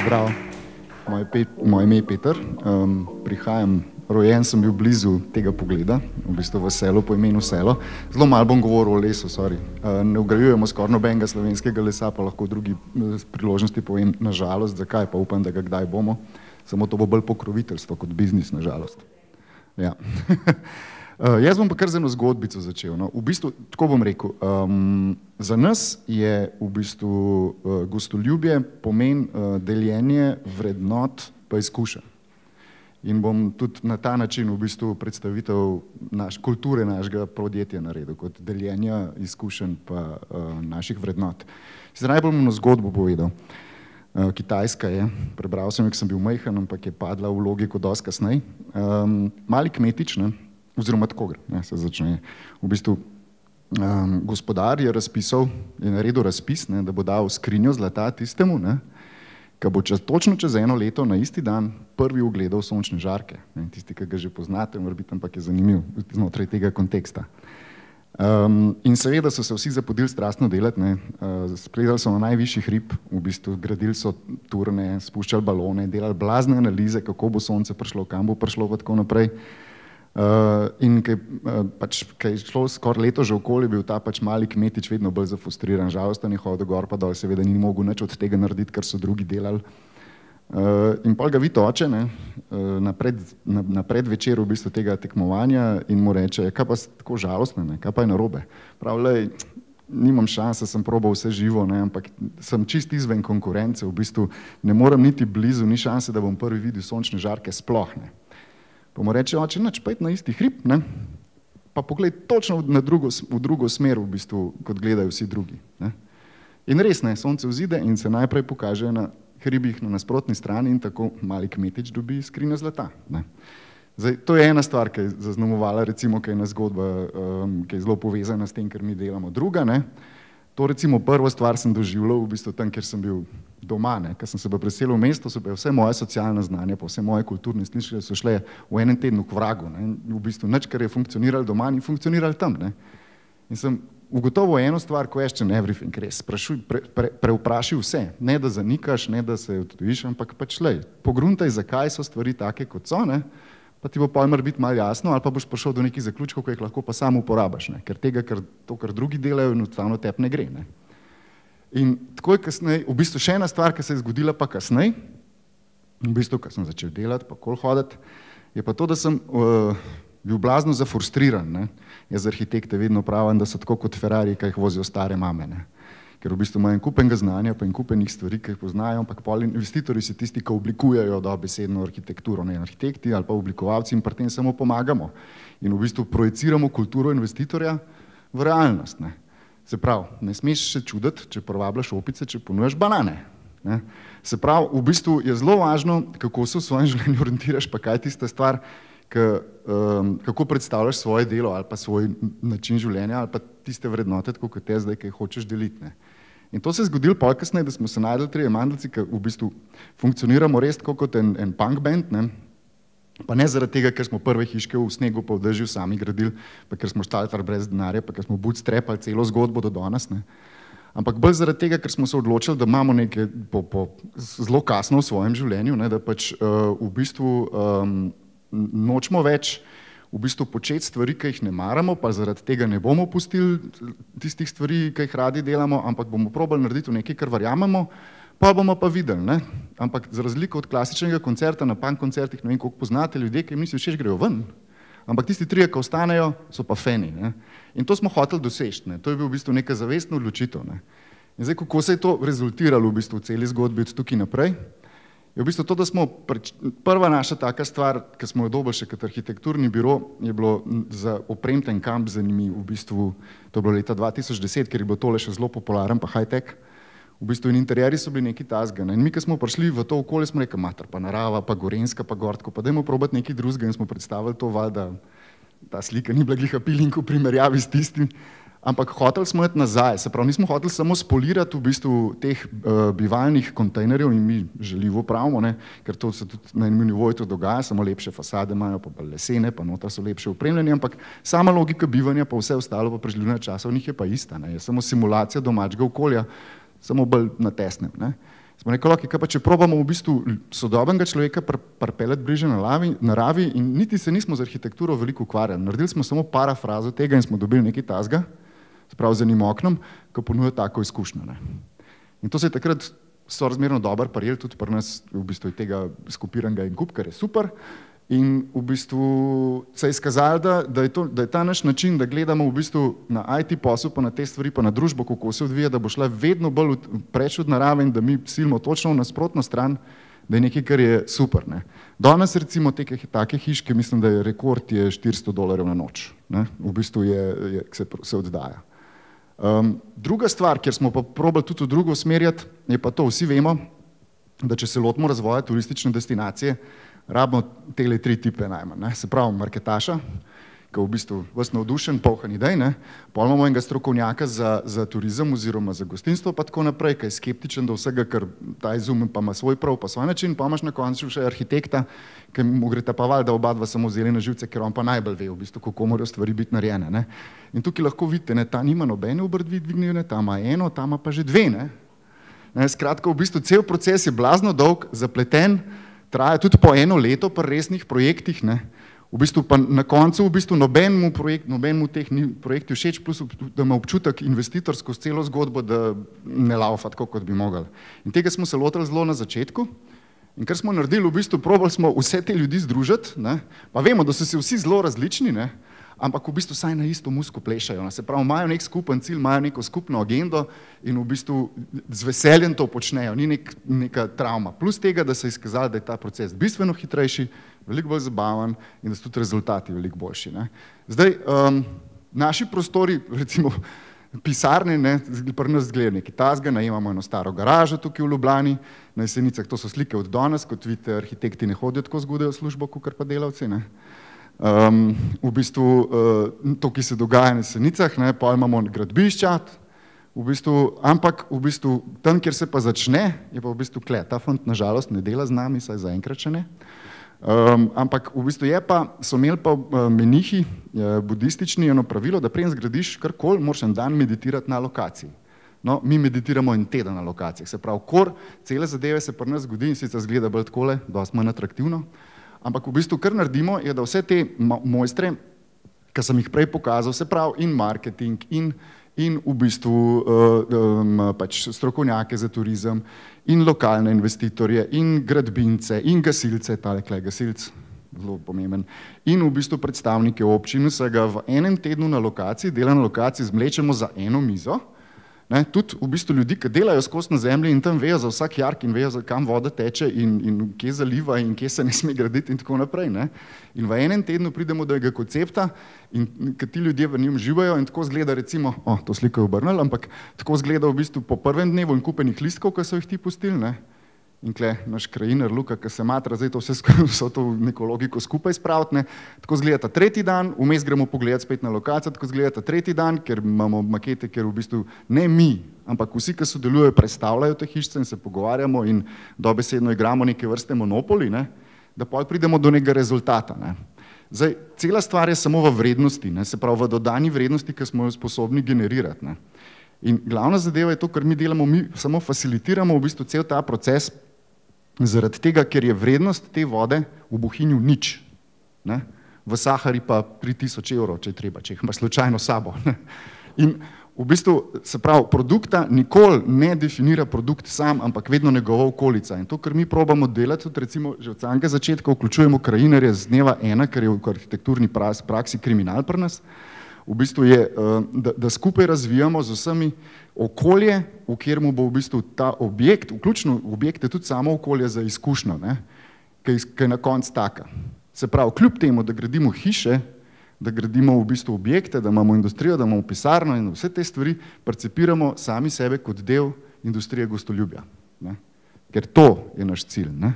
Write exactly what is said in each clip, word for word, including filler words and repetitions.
Zdravo, moje, pet, moje ime je Peter, um, prihajam, rojen sem bil blizu tega pogleda, v bistvu v selu, po imenu Selo. Zelo malo bom govoril o lesu, sorry. Uh, ne vgrajujemo skoraj nobenega slovenskega lesa, pa lahko v drugi priložnosti povem nažalost, zakaj, pa upam, da ga kdaj bomo. Samo to bo bolj pokroviteljstvo kot biznis, nažalost. Ja. Uh, jaz bom pa kar z eno zgodbico začel. No. V bistvu, tako bom rekel, um, za nas je v bistvu uh, gostoljubje pomen uh, deljenje vrednot pa izkušenj. In bom tudi na ta način v bistvu predstavitev naš, kulture našega podjetja naredil, kot deljenja izkušenj pa uh, naših vrednot. Zdaj najbolj bom eno zgodbo povedal. Uh, Kitajska je, prebral sem jo, ko sem bil majhen, ampak je padla v logiko dosti kasneje. Um, mali kmetič, ne? Oziroma tako gre, ne, se začne. V bistvu um, gospodar je razpisal, je naredil razpis, ne, da bo dal skrinjo zlata tistemu, ne, ki bo čez, točno čez eno leto na isti dan prvi ugledal sončne žarke. Ne, tisti, ki ga že poznate, mora biti, ampak je zanimiv znotraj tega konteksta. Um, in seveda so se vsi zapodili strastno delati, ne, uh, spredali so na najvišji hrib, v bistvu gradili so turne, spuščali balone, delali blazne analize, kako bo sonce prišlo, kam bo prišlo pa tako naprej. Uh, in kaj, uh, pač, kaj je šlo skoraj leto že okoli, bil ta pač mali kmetič vedno bolj zafrustriran, žalosten je hodil gor pa dol, seveda ni mogel nič od tega narediti, kar so drugi delali. Uh, in pol ga vidi oče, ne, uh, na, pred, na, na predvečeru v bistvu tega tekmovanja in mu reče, kaj pa tako žalostno, ne, kaj pa je narobe. Prav, lej, nimam šanse, sem probal vse živo, ne, ampak sem čist izven konkurence, v bistvu ne morem niti blizu, ni šanse, da bom prvi videl sončne žarke sploh, ne. Pa mu reče, oče, nač, pojdi na isti hrib, ne? Pa pogled točno na drugo, v drugo smer, v bistvu, kot gledajo vsi drugi. Ne? In res, ne, sonce vzide in se najprej pokaže na hribih na nasprotni strani in tako mali kmetič dobi skrinjo zlata. Ne? Zdaj, to je ena stvar, ki je zaznamovala, recimo, ki je ena zgodba, um, ki je zelo povezana s tem, kar mi delamo. Druga, ne, to recimo prvo stvar sem doživljal v bistvu tam, kjer sem bil doma, ne, ker sem se pa preselil v mesto, so pa vse moje socialne znanje, pa vse moje kulturne sliške so šle v enem tednu k vragu, ne, v bistvu nič, kar je funkcioniralo doma, ni funkcioniralo tam, ne. In sem ugotovil eno stvar, question everything, res, sprašuj, pre, pre, preupraši vse, ne da zanikaš, ne da se odtujiš, ampak pač lej, pogruntaj, zakaj so stvari take, kot so, ne, pa ti bo pojmer biti malo jasno, ali pa boš prišel do nekih zaključkov, ki jih lahko pa sam uporabaš, ne, ker tega, ker to, kar drugi delajo, enostavno tebi ne gre, ne. In tako je kasneje, v bistvu še ena stvar, ki se je zgodila pa kasneje, v bistvu, ko sem začel delati, pa kol hoditi, je pa to, da sem uh, bil blazno zafrustriran, ne. Jaz z arhitekte vedno pravim, da so tako kot Ferrari, ki jih vozijo stare mame, ne. Ker v bistvu imajo en kupenega znanja, pa en kupenih stvari, ki jih poznajo, ampak pol investitorji so tisti, ki oblikujejo dobesedno arhitekturo, ne arhitekti ali pa oblikovalci in pri tem samo pomagamo. In v bistvu projeciramo kulturo investitorja v realnost, ne. Se pravi, ne smeš se čuditi, če privabljaš opice, če ponujaš banane. Ne? Se pravi, v bistvu je zelo važno, kako se v svojem življenju orientiraš, pa kaj je tista stvar, ka, um, kako predstavljaš svoje delo ali pa svoj način življenja ali pa tiste vrednote, tako kot te zdaj, ki jih hočeš deliti. Ne? In to se je zgodilo pol kasneje, da smo se najdeli trije mandlci, ki v bistvu funkcioniramo res tako kot en, en punk band, ne? Pa ne zaradi tega, ker smo prve hiške v snegu pa v dežju sami gradili, pa ker smo štaltar brez denarja, pa ker smo bootstrapali celo zgodbo do danes, ne. Ampak bolj zaradi tega, ker smo se odločili, da imamo nekaj po, po, zelo kasno v svojem življenju, ne, da pač uh, v bistvu um, nočemo več v bistvu početi stvari, ki jih ne maramo, pa zaradi tega ne bomo pustili tistih stvari, ki jih radi delamo, ampak bomo probali narediti nekaj, kar verjamemo, pa bomo pa videli, ne? Ampak za razliko od klasičnega koncerta na punk koncertih, ne vem, koliko poznate ljudje, ki jim nisi všeč, grejo ven, ampak tisti trije, ki ostanejo, so pa fani, ne? In to smo hoteli doseči, ne? To je bil v bistvu neka zavestna odločitev, ne? In zdaj, kako se je to rezultiralo v bistvu v celi zgodbi od tukaj naprej, je v bistvu to, da smo, prva naša taka stvar, ki smo jo dobili še kot arhitekturni biro, je bilo za opremten kamp zanimiv, v bistvu, to je bilo leta dva tisoč deset, ker je bilo tole še zelo popularen, pa high-tech. V bistvu in interjeri so bili nekaj tazga. In mi, ko smo prišli v to okolje, smo rekli, mater, pa narava, pa Gorenjska, pa Gortko, pa dajmo probati nekaj drugega in smo predstavili to, val, da ta slika ni bila glih appealing v primerjavi s tistim, ampak hoteli smo iti nazaj, se pravi, nismo hoteli samo spolirati v bistvu teh uh, bivalnih kontejnerjev in mi želivo pravimo, ne, ker to se tudi na enem nivoju to dogaja, samo lepše fasade imajo, pa lesene, pa noter so lepše opremljeni, ampak sama logika bivanja, pa vse ostalo pa preživljanja časa v njih je pa ista, ne, je samo simulacija domačega okolja. samo bolj natesnem. Ne. Smo rekli, okay, kaj pa če probamo v bistvu sodobnega človeka pripeljati bliže naravi in niti se nismo z arhitekturo veliko ukvarjali. Naredili smo samo parafrazo tega in smo dobili nekaj tazga, sprav z enim oknom, ki ponuja tako izkušnjo. Ne. In to se je takrat sorazmerno dobro prijel, tudi pri nas v bistvu tega skupiranega in kup, kar je super. In v bistvu se je izkazalo, da, da, je to, da je ta naš način, da gledamo v bistvu na I T posel, pa na te stvari, pa na družbo, kako se odvija, da bo šla vedno bolj preč od narave in da mi silimo točno v nasprotno stran, da je nekaj, kar je super. Ne. Danes recimo te take hiške, mislim, da je rekord je štiristo dolarjev na noč. Ne. V bistvu je, je, se, se oddaja. Um, druga stvar, kjer smo pa probali tudi v drugo usmerjati, je pa to, vsi vemo, da če se lotimo razvoja turistične destinacije, rabimo tele tri tipe najmanj. Ne. Se pravi, marketaša, ki je v bistvu vas navdušen, polhan idej, ne. Pol imamo enega strokovnjaka za, za turizem oziroma za gostinstvo, pa tako naprej, ki je skeptičen do vsega, ker ta izum pa ima svoj prav, pa svoj način, pa imaš na koncu še arhitekta, ki mu gre ta pa val, da oba dva samo vzeli na živce, ker on pa najbolj ve, v bistvu, kako morajo stvari biti narejene. Ne. In tukaj lahko vidite, ne, ta nima nobene obrvi dvignjene, ta ima eno, ta ima pa že dve. Ne. Ne, skratka, v bistvu cel proces je blazno dolg, zapleten, traja tudi po eno leto pri resnih projektih, ne. V bistvu pa na koncu v bistvu nobenemu projekt, nobenemu teh ni projekti všeč, plus da ima občutek investitor skozi celo zgodbo, da ne laufa tako, kot bi mogli. In tega smo se lotili zelo na začetku in kar smo naredili, v bistvu probali smo vse te ljudi združiti, ne. Pa vemo, da so se vsi zelo različni, ne. Ampak v bistvu saj na isto musko plešajo. Se pravi, imajo nek skupen cilj, imajo neko skupno agendo in v bistvu z veseljem to počnejo, ni nek, neka travma. Plus tega, da se je izkazalo, da je ta proces bistveno hitrejši, veliko bolj zabaven in da so tudi rezultati veliko boljši. Ne. Zdaj, um, naši prostori, recimo pisarne, ne, pri nas zgleda nekaj tazga, najemamo eno staro garažo tukaj v Ljubljani, na Jesenicah, to so slike od danes, kot vidite, arhitekti ne hodijo tako zgodaj v službo, kakor pa delavci. Ne. Um, v bistvu uh, to, ki se dogaja na Jesenicah, ne, pa imamo gradbišča, v bistvu, ampak v bistvu tam, kjer se pa začne, je pa v bistvu kle. Ta fant nažalost ne dela z nami, saj zaenkrat še ne. Um, ampak v bistvu je pa, so imeli pa uh, menihi, uh, budistični, eno pravilo, da preden zgradiš karkoli, moraš en dan meditirati na lokaciji. No, mi meditiramo en teden na lokacijah, se pravi, kor cele zadeve se pri nas zgodi in sicer zgleda bolj takole, dosti manj atraktivno. Ampak v bistvu, kar naredimo, je, da vse te mojstre, ki sem jih prej pokazal, se pravi in marketing, in, in v bistvu uh, um, pač strokovnjake za turizem, in lokalne investitorje, in gradbince, in gasilce, talekle gasilc, zelo pomemben, in v bistvu predstavnike občin, vsega v enem tednu na lokaciji, dela na lokaciji, zmlečemo za eno mizo. Ne, tudi v bistvu ljudi, ki delajo skozi na zemlji in tam vejo za vsak jark in vejo, kam voda teče in, in kje zaliva in kje se ne sme graditi in tako naprej. Ne. In v enem tednu pridemo do tega koncepta in kad ti ljudje v njem živajo in tako zgleda recimo, o, to sliko je obrnil, ampak tako zgleda v bistvu po prvem dnevu in kupenih listkov, ki so jih ti pustili. Ne. In tle naš krajinar Luka, ki se matra, zdaj to vse, vse to neko logiko skupaj spraviti, ne. Tako zgleda ta tretji dan, vmes gremo pogledati spet na lokacijo, tako zgleda ta tretji dan, ker imamo makete, ker v bistvu ne mi, ampak vsi, ki sodelujejo, predstavljajo te hišice in se pogovarjamo in dobesedno igramo neke vrste monopoli, ne, da pol pridemo do nekega rezultata. Ne. Zdaj, cela stvar je samo v vrednosti, ne, se pravi v dodani vrednosti, ki smo jo sposobni generirati. Ne. In glavna zadeva je to, kar mi delamo, mi samo facilitiramo v bistvu cel ta proces, zaradi tega, ker je vrednost te vode v Bohinju nič. Ne? V Sahari pa tri tisoč evrov, če je treba, če jih imaš slučajno sabo. Ne? In v bistvu, se pravi, produkta nikoli ne definira produkt sam, ampak vedno njegova okolica. In to, kar mi probamo delati, tudi recimo že od samega začetka vključujemo krajinarje z dneva ena, ker je v arhitekturni praksi kriminal pri nas, v bistvu je, da, da skupaj razvijamo z vsemi okolje, v kjermu bo v bistvu ta objekt, vključno objekt je tudi samo okolje za izkušnjo, ne, ki je na koncu taka. Se pravi, kljub temu, da gradimo hiše, da gradimo v bistvu objekte, da imamo industrijo, da imamo pisarno in vse te stvari, percipiramo sami sebe kot del industrije gostoljubja. Ne. Ker to je naš cilj. Ne.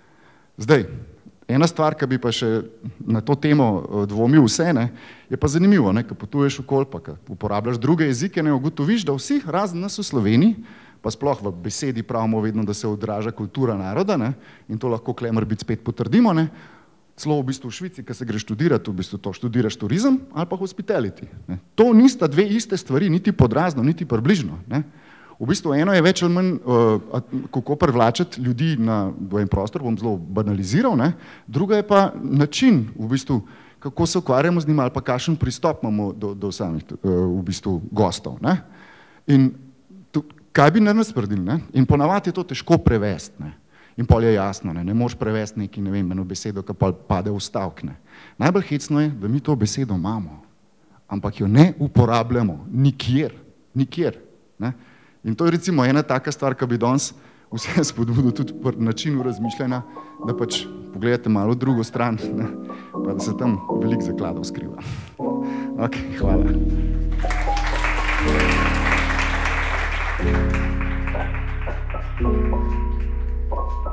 Zdaj, ena stvar, ki bi pa še na to temo dvomil vse, ne, je pa zanimivo, ne, ko potuješ okoli, pa ko uporabljaš druge jezike, ne ugotoviš, da vsi razen nas v Sloveniji, pa sploh v besedi pravimo vedno, da se odraža kultura naroda, ne, in to lahko klemer biti spet potrdimo, ne, celo v bistvu v Švici, ko se greš študirati, v bistvu to študiraš turizem ali pa hospitality. Ne. To nista dve iste stvari, niti podrazno, niti približno. Ne. V bistvu eno je več ali manj, uh, kako privlačiti ljudi na en prostor, bom zelo banaliziral, ne? Druga je pa način, v bistvu, kako se ukvarjamo z njim ali pa kakšen pristop imamo do, do samih uh, v bistvu gostov. Ne? In to, kaj bi na nas naredili? Ne? In ponavadi je to težko prevesti. Ne? In pol je jasno, ne, ne moreš prevesti neki, ne vem, eno besedo, ki pa pade v stavek. Ne. Najbolj hecno je, da mi to besedo imamo, ampak jo ne uporabljamo nikjer, nikjer. Ne. In to je recimo ena taka stvar, ki bi danes vse spodbudil tudi po načinu razmišljanja, da pač pogledate malo drugo stran, ne, pa da se tam veliko zakladov skriva. Ok, hvala. Thank you.